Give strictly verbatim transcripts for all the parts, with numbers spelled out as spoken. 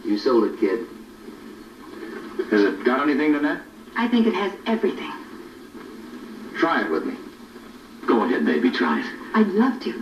You sold it, kid. Has it got anything, Nanette? I think it has everything. Try it with me. Go ahead, baby, try it. I'd love to.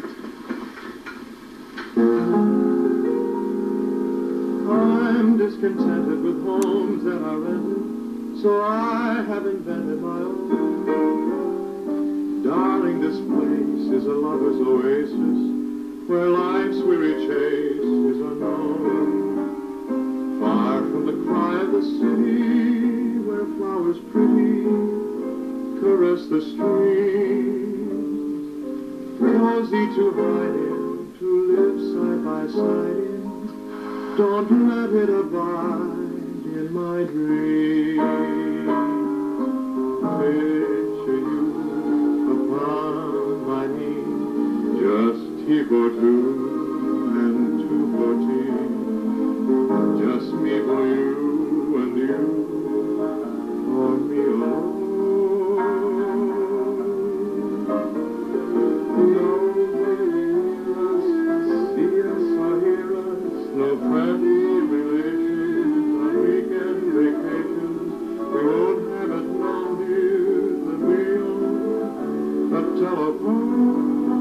I'm discontented with homes that are rented, so I have invented my own. Darling, this place is a lover's oasis, where life's weary chase is unknown. Far from the cry of the city, where flowers pretty caress the streams. Cozy to hide in, to live side by side in. Don't let it abide in my dreams. Picture you upon my knee, just he for two and two for tea. Just me for you and you for me alone. Nobody near us, see us or hear us, no friendly relations on weekend vacations. We won't have it known here that we own a telephone.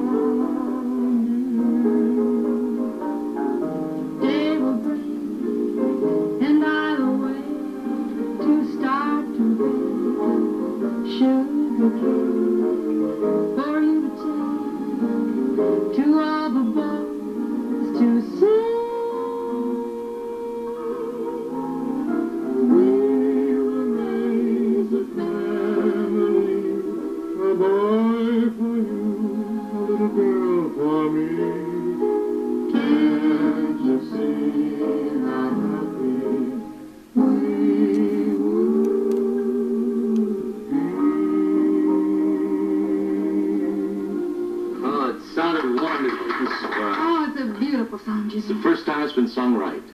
Day will break, and I'll away to start to bake sugar cake for you to take to all the boys to see. We'll raise a family, a boy for you, a little girl for me. Can't you see how happy we would be? Oh, it sounded wonderful. This, uh, Oh, it's a beautiful song, it's Jimmy. the first time it's been sung right.